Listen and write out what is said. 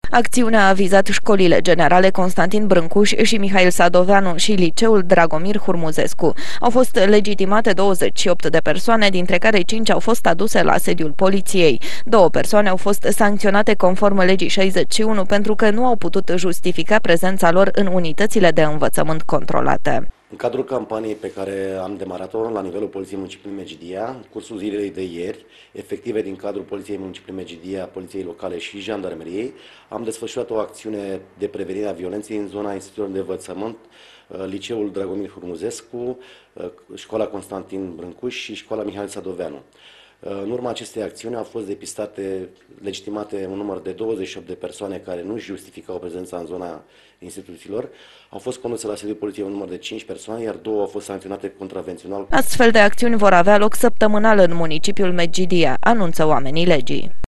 Acțiunea a vizat școlile generale Constantin Brâncuș și Mihail Sadoveanu și liceul Dragomir Hurmuzescu. Au fost legitimate 28 de persoane, dintre care 5 au fost aduse la sediul poliției. 2 persoane au fost sancționate conform legii 61 pentru că nu au putut justifica prezența lor în unitățile de învățământ controlate. În cadrul campaniei pe care am demarat-o la nivelul Poliției Municipiului Megidia, în cursul zilei de ieri, efective din cadrul Poliției Municipiului Megidia, Poliției Locale și Jandarmeriei, am desfășurat o acțiune de prevenire a violenței în zona instituțiilor de învățământ, Liceul Dragomir Hurmuzescu, Școala Constantin Brâncuș și Școala Mihail Sadoveanu. În urma acestei acțiuni au fost depistate, legitimate un număr de 28 de persoane care nu justificau prezența în zona instituțiilor. Au fost conduse la sediul poliției un număr de 5 persoane, iar 2 au fost sancționate contravențional. Astfel de acțiuni vor avea loc săptămânal în municipiul Megidia, anunță oamenii legii.